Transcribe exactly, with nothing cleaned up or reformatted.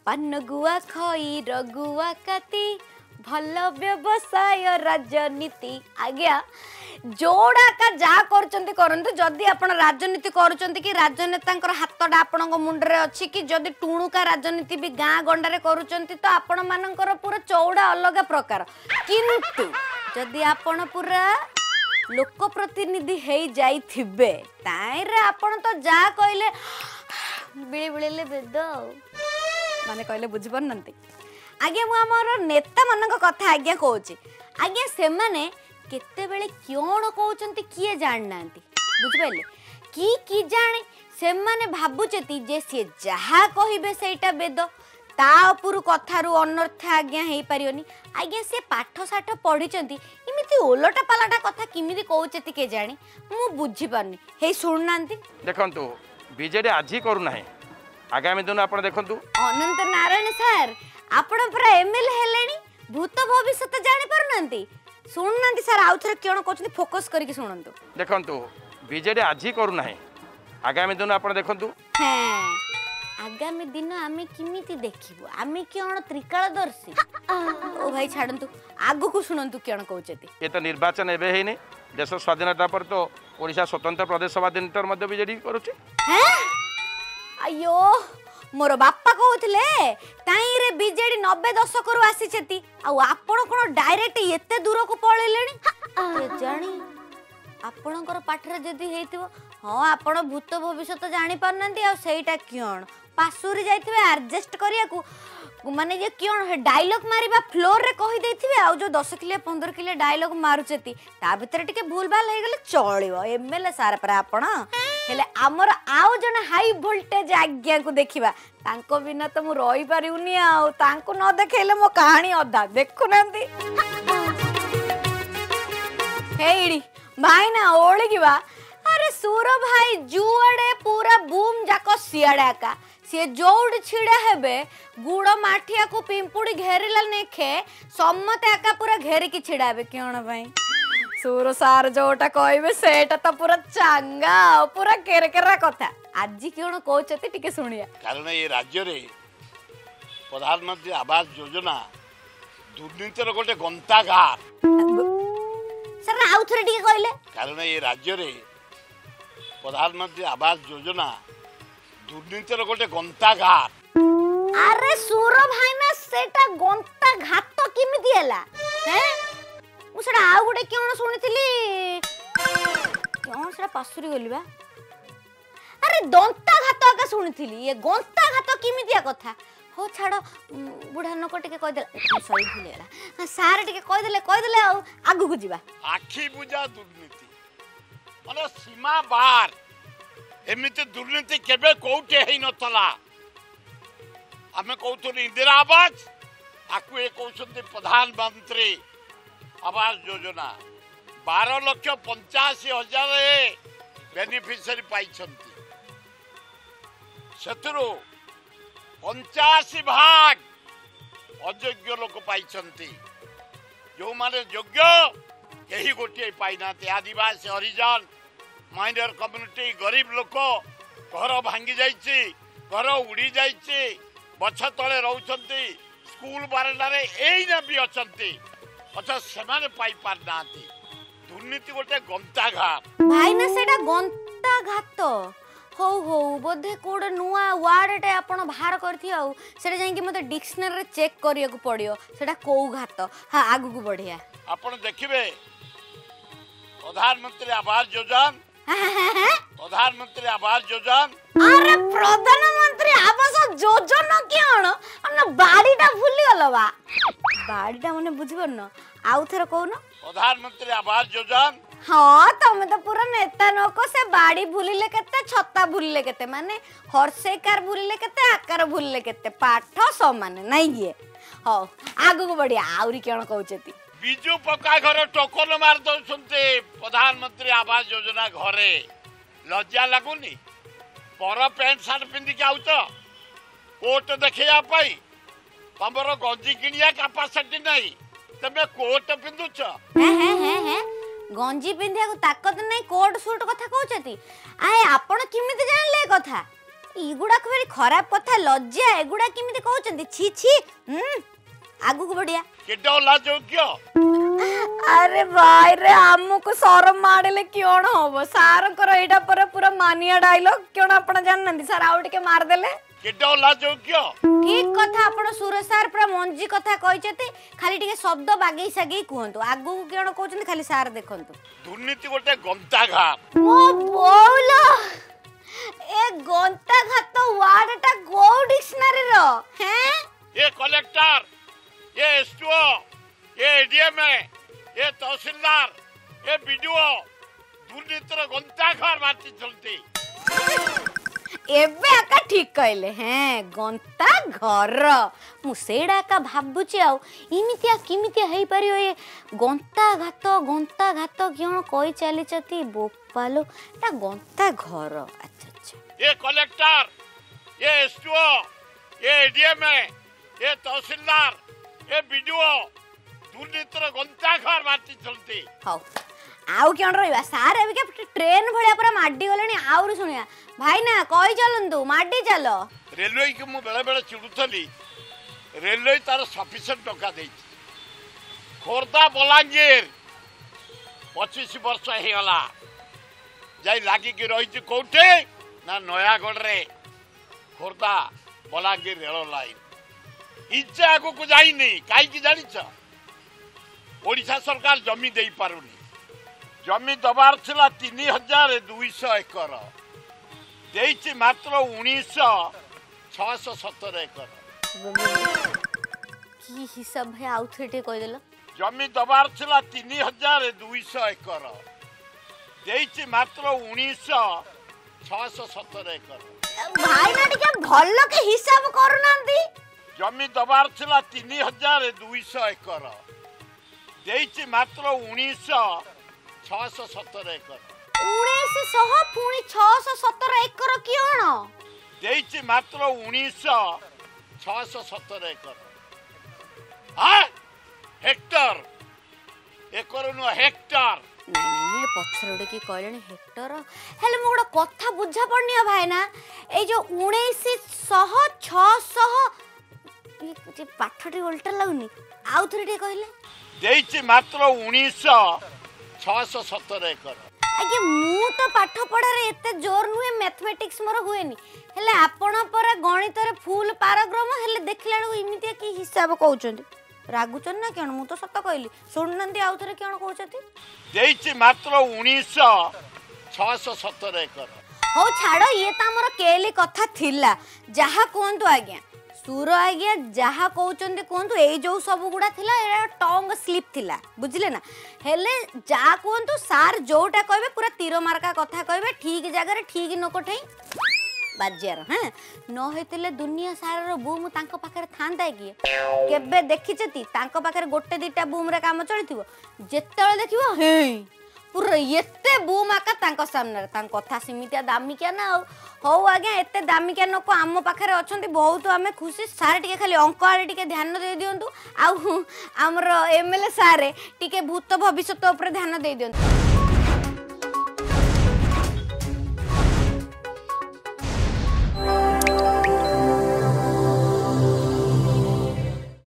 पान गुआ खई रगुआ काती भल व्यवसाय राजनीति आज्ञा जोड़ा का जा करचंती करंतु जदि आपण राजनीति करूचंती कि राजनेता हाथटा आपण मुंडरे अच्छी कि जदि टुणुका राजनीति भी गाँ गंडारे करूचंती तो आपण मानकर पूरा चौड़ा अलग प्रकार किंतु जदि आपण पूरा लोक प्रतिनिधि हे जाइथिबे ताइरे आपण तो जा कहले बिळे बिळेले बेद माने कहले बुझी परनंती आज्ञा मु हमर नेता मानक कथा आज्ञा कहूची आज्ञा से माने केते बेले क्यों कहउचंती किए जाननांती बुझिबेले की की जाने से माने भाबुचती जे से जहा कहिबे सेटा बेद ता उपरु कथारु अनर्थ आज्ञा हेई परियोनी आज्ञा से पाठ साठ पढिचंती इमिति ओलटा पालाटा कथा किमिति कहउचती के जानी मु बुझी परनी हे सुननांती देखंतु बीजेडी आजी करू नाही आगामी दिन आपण देखंतु अनंत नारायण सर आपण पूरा एमएलए हेलेनी भूत भविष्य जानि परनंती सुननांती सर आउ थरे केण कहउचती फोकस करके सुनंतु देखंतु बीजेडी आजी करू नाही आगामी दिन आपण देखंतु हां आगामी दिन आमे किमिति देखिबो आमे केण त्रिकालदर्शी ओ भाई छाडंतु आगु को सुनंतु केण कहउचती ये तो निर्वाचन एबे हेनी देश स्वाधीनता पर तो ओडिशा स्वतंत्र प्रदेश स्वाधीनता मध्य बीजेडी करूची हैं अयो मोर बापा कहउथिले ताई रे बीजेडी नब्बे दशक रु आसीचती आ आपण कोन डायरेक्ट एते दूर को पळेलेनी के जानी आपणकर पाठरे जदी हेतिबो हां आपण भूत भविष्य तो जानि परनंती आ सेटा क्यों पासुरी जाइथिबे एडजस्ट करिया को माने जे क्यों डायलॉग मारिबा फ्लोर रे कहि देथिबे आ जो दस किलो पंद्रह किलो डायलॉग मारुचती ता भीतर टिके भूल भाल हे गेले चलिबो एमएलए सार पर आपण हेले हमर आउ जने हाई वोल्टेज आज्ञा को देखिबा तांको बिना तो मु रहि पारिउनी आ तांको न देखेले मो कहानी अधा देखु नंती हेइडी भाई ना ओळगिबा अरे सूर भाई जुआड़े पूरा बूम जाको सियाड़ा का सी जोड़ छिड़ा हेबे गुड़ माठिया को पिंपुड़ी घेरिला नेखे सम्मते आका पूरा घेरी की छिड़ा हेबे क्यों भाई सूर सार जोटा कहबे सेटा तो पूरा चांगा पूरा केरकेरा कथा आज क्यों कहचती टिके सुनिया कारण ये राज्य रे प्रधानमंत्री आवास योजना दुर्नीतिर गोटे गंताघाट सर आउ थरे टिके कहले कारण ये राज्य रे प्रधानमंत्री आवास योजना दुर्नीतिर गोटे गंताघाट अरे सूर भाई ना सेटा गंता घात तो किमिति हैला हैं मु सेटा आउ गोटे क्यों सुनिथिली क्यों सेटा पासुरी गलिबा अरे दंता घात का सुनिथिली ये गंता घात किमितिया कथा हो छाड़ो बुढ़ा नको टिके कह देला सही भूलेला सार टिके कह देले कह देले आ आगु को जिबा आखी बुझा दुर्नीति माने सीमा बार एमिति दुर्नीति केबे कोउटे हेई नतला आमे कहउतनी इंदिरा आवास आकु ए कहउछन्ते प्रधानमंत्री आवास योजना बारह लाख पचासी हजार बेनिफिशियरी पाइछन्ती सेतरो पचासी भाग अयोग्य लोक पाइछन्ती जो माने योग्य यही गोटे पाइना आदिवासी हरिजन माइनर कम्युनिटी गरीब लोक घर भांगी जाइए घर उड़ी जाइए बछ तले रहउछन्ती स्कूल बारंडारे एइना भी अछन्ती अच्छा सेमाने पाई पार नांती दुर्नीति गोटे गंता घाट भाई ना सेटा गंता घात हो हो बोधे कोडे नुआ वर्ड टे आपण बाहर करथि आउ सेटा जाई कि मते डिक्शनरी रे चेक करिया को पड़ियो सेटा को घात हां आगु को बढ़िया आपण देखिबे प्रधानमंत्री आवास योजना प्रधानमंत्री आवास योजना अरे प्रधानमंत्री आवास योजना केण हमना बाड़ीटा भूली गलो बा बाड़ीटा मने बुझिबर न आउ थरे कहू न प्रधानमंत्री आवास योजना हाँ तमे तो पूरा नेता नको से बाड़ी भूलिले केते छत्ता भूलिले केते माने हर्षेकार भूलिले केते आकार भूलिले केते पाठ समान नहीं ये हो आगु को बढ़िया आउरी केण कहउचती बिजू पक्का घर टोकन मार दउछन्ते प्रधानमंत्री आवास योजना घरे लज्जा लागुनी पर पैंट शर्ट पिंदी के आउत कोट देखिया पाई तमरो गंजी किनिया कैपेसिटी नहीं तमे कोट पिंदुछ हैं हैं हैं हैं गंजी पिंधिया को ताकत नहीं कोट सूट कथा कहउचती आए आपण किमिति जानले कथा इगुड़ा को खराब कथा लज्जा एगुड़ा किमिति कहउचंदी छी छी हम आगु को बढ़िया केडो लाजोग्य अरे भाई रे हमको शरम मारले क्यों होबो सार कर एटा पर पूरा मानिया डायलॉग क्यों आपण जान नंदी सर आउ टिके मार देले केडो लाजोग्य ठीक कथा आपण सुरेश सर पूरा मंजी कथा कहिचते खाली टिके शब्द बागेई सागेई कहंतु आगु को क्यों कहउचंदी खाली सार देखंतु दुर्नीति गोटे गंता घाट मो बोलो ए गंता घाट वर्ड टा गो डिक्शनरी रो हैं ये कलेक्टर ये एसटीओ ये एडीएम ये तहसीलदार ये बीडीओ दुर्नीतिर गंता घर माटी चलती एबे आका ठीक कहले हैं गंता घर मु सेडा का भाबुची आउ इमितिया किमितिया हेई परियो ये गंता घात गंता घात क्यों कोई चली चती बोपालो ता गंता घर अच्छा अच्छा ये कलेक्टर ये एसटीओ ये एडीएम ये तहसीलदार ये बीडीओ दुर्नीतिर गंता घर माटी चलती हाउ आउ क्यों रहिबा सार एबे के ट्रेन भलिया पूरा माडी गलेनी आउर सुनिया भाई ना कहि चलंतु माडी चलो रेलवे के मु बेले बेले चिड़ुथली रेलवे तार सफिशिएंट टका देछि खोर्धा बलांगीर पच्चीस वर्ष हे गला जाई लागी कि रही कोठे ना नयागढ़ रे खोर्धा बलांगीर रेल लाइन इच्छा आगु को जाई नहीं काई की जानि छ ओडिशा सरकार जमी देई पारुनी जमी दबार थिला तीन हजार दुई सौ एकर देइछि मात्र उन्नीस छह सौ सत्तर एकर की हिसाब है आउ थेटे कहि देला जमी दबार थिला तीन हजार दुई सौ एकर देइछि मात्र उन्नीस छह सौ सत्तर एकर भाई ना टिके भल्लो के हिसाब करूनांती जमी दबार थिला तीन हजार दुई सौ एकर देइछि मात्र उन्नीस छह सौ सत्तर एकर उन्नीस सौ पुणी छह सौ सत्तर एकर कियोण देइछि मात्र उन्नीस छह सौ सत्तर एकर हां हेक्टर एकर नो हेक्टर नहीं पछरोडे की कहलेनी हेक्टर हेले मो गोटा कथा बुझा पड़नी भाई ना ए जो उन्नीस सौ छह सौ ये पाठटी उल्टा लागुनी आउ थरे कहले देइछि मात्र उन्नीस छह सौ सत्तर एकर आगे मु तो पाठ पढ़ा रे एते जोर नुए मैथमेटिक्स मोर हुएनी हेले आपण पर गणित रे फुल पाराग्राम हेले देखला इमितिया की हिसाब कहउचंदी रागुचन ना केन मु तो सत कहली सुननंदी आउ थरे केन कहउचती देइछि मात्र उन्नीस छह सौ सत्तर एकर हो छाड़ो ये त हमर केली कथा थिला जहा कोंतु आज्ञा सुर आज्ञा जहा कहउचंदी कोंतु ए जो सब गुडा थिला ए टंग स्लिप थिला बुझले ना हेले जा कोंतु सार जोटा कहबे पूरा तीर मार्का कथा कहबे ठीक जगह रे ठीक नकोठै बाजियार हैं न हेतले दुनिया सारा बूम तांको पाखरे थांदा कि केबे देखिचती तांको पाखरे गोटे दिटा बूम रे काम चलिथिबो जेतेले देखिबो हे पूरा एते बूम आका तांको सामने तांक कथा सीमितिया दामिकिया ना हो आज्ञा एते दामिकिया नको आम पाखरे अछंती बहुत आमे खुशी सारे टिके खाली अंक आले टिके ध्यान दे दियंतु आउ हमर एमएलए सारे टिके भूत भविष्यत ऊपर ध्यान दे दियंतु